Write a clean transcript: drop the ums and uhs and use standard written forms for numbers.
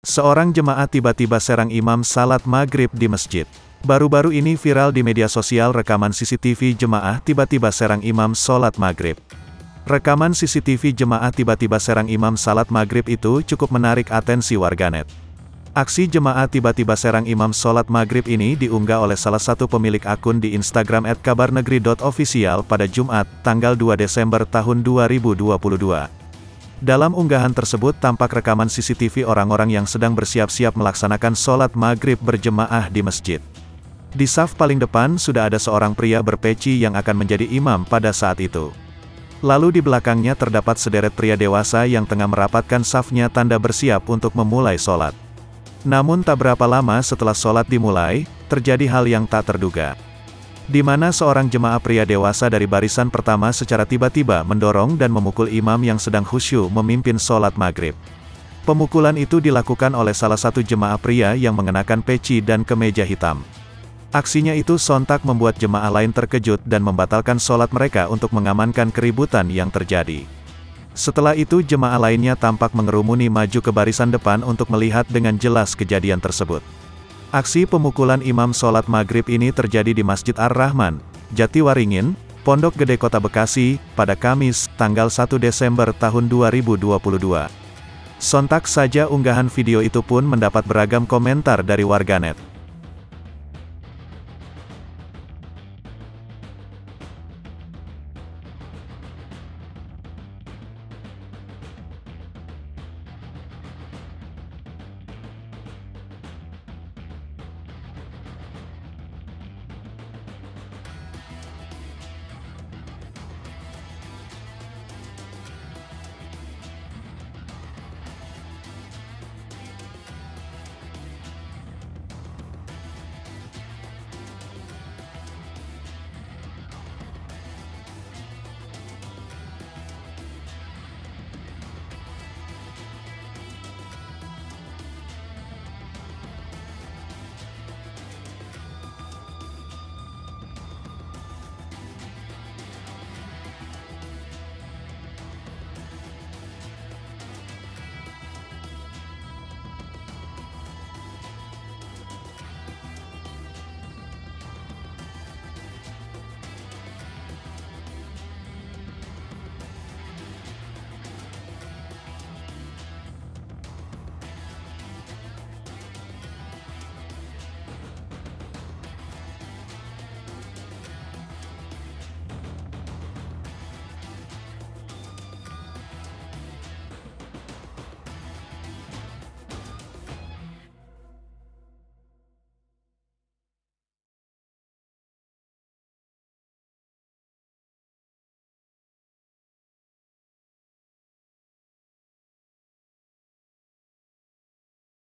Seorang jemaah tiba-tiba serang imam salat maghrib di masjid. Baru-baru ini viral di media sosial rekaman CCTV jemaah tiba-tiba serang imam sholat maghrib. Rekaman CCTV jemaah tiba-tiba serang imam salat maghrib itu cukup menarik atensi warganet. Aksi jemaah tiba-tiba serang imam sholat maghrib ini diunggah oleh salah satu pemilik akun di Instagram @kabarnegeri.official pada Jumat, tanggal 2 Desember tahun 2022. Dalam unggahan tersebut tampak rekaman CCTV orang-orang yang sedang bersiap-siap melaksanakan sholat maghrib berjemaah di masjid. Di saf paling depan sudah ada seorang pria berpeci yang akan menjadi imam pada saat itu. Lalu di belakangnya terdapat sederet pria dewasa yang tengah merapatkan safnya tanda bersiap untuk memulai sholat. Namun tak berapa lama setelah sholat dimulai, terjadi hal yang tak terduga. Di mana seorang jemaah pria dewasa dari barisan pertama secara tiba-tiba mendorong dan memukul imam yang sedang khusyuk memimpin sholat maghrib. Pemukulan itu dilakukan oleh salah satu jemaah pria yang mengenakan peci dan kemeja hitam. Aksinya itu sontak membuat jemaah lain terkejut dan membatalkan sholat mereka untuk mengamankan keributan yang terjadi. Setelah itu jemaah lainnya tampak mengerumuni maju ke barisan depan untuk melihat dengan jelas kejadian tersebut. Aksi pemukulan imam sholat maghrib ini terjadi di Masjid Ar-Rahman, Jatiwaringin, Pondok Gede Kota Bekasi, pada Kamis, tanggal 1 Desember tahun 2022. Sontak saja unggahan video itu pun mendapat beragam komentar dari warganet.